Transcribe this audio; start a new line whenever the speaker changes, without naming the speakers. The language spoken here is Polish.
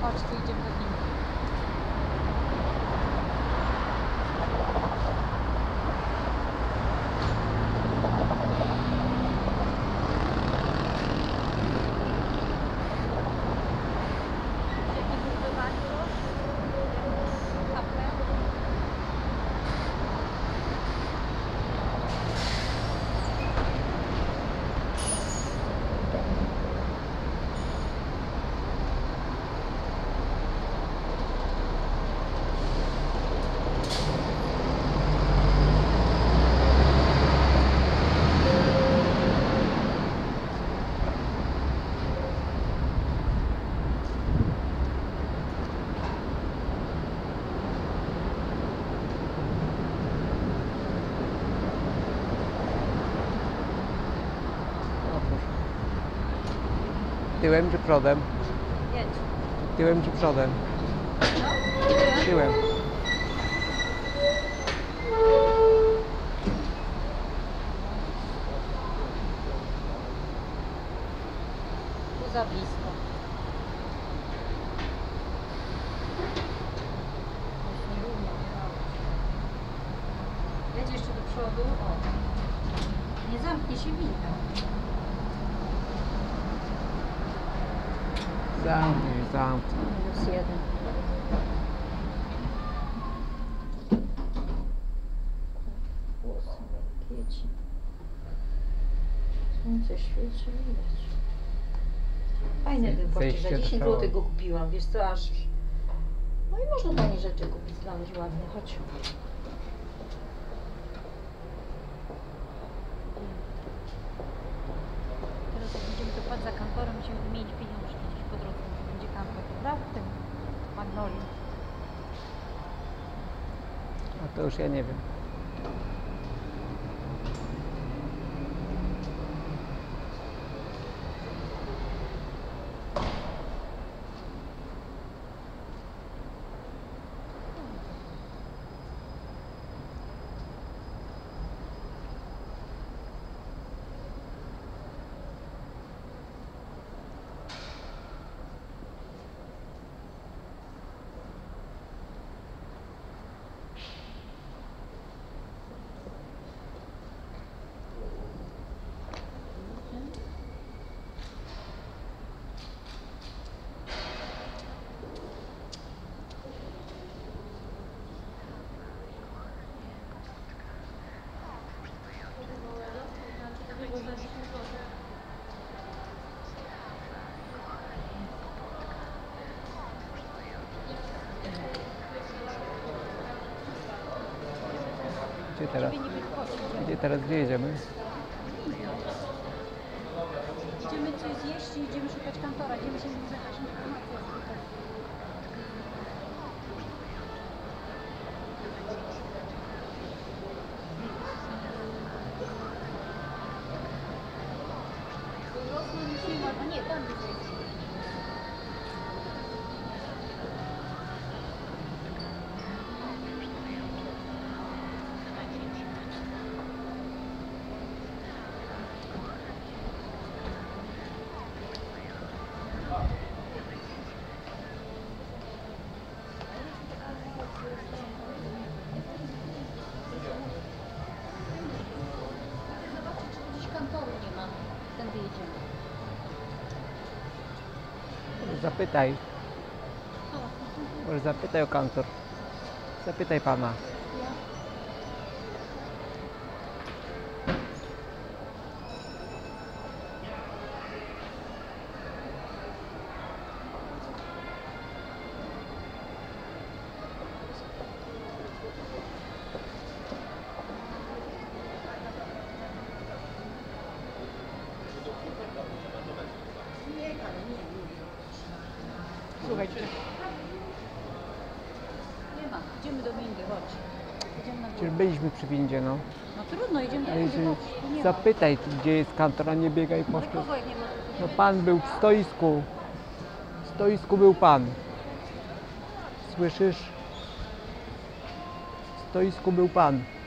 Chodź, tu idziemy do windy.
Tyłem czy przodem?
Jedź.
Tyłem czy przodem?
No,
Tyłem.
Tu za blisko. Jedź jeszcze do przodu. O. Nie zamknie się winda.
Zamknij.
-1. Włosy kieci. Słońce świeci, widać. Fajny ten płaszczyk, za 10 zł go kupiłam, wiesz co, aż... No i można tanie rzeczy kupić, znaleźć ładne, chodź. Teraz jak będziemy do Płaca Kantora, musimy wymienić pieniążki gdzieś po drodze, może będzie kantor, prawda? W tym Magnolii.
A to już ja nie wiem. Gdzie teraz? Gdzie jedziemy?
Idziemy coś zjeść i idziemy szukać kantora, idziemy się zjechać informacje. A nie, tam jest. Tędy jedziemy.
Zapytaj. Może zapytaj o kantor. Zapytaj pana.
Słuchajcie. Nie ma. Idziemy do windy, chodź. Idziemy na
Przecież
górę.
byliśmy przy windzie, no.
No trudno, idziemy do
Ale
windy,
jeżeli
chodź. Tu nie ma.
zapytaj, gdzie jest kantor, a nie biegaj po
Ale
prostu.
kogo jak nie ma?
No pan był w stoisku. W stoisku był pan. Słyszysz? W stoisku był pan.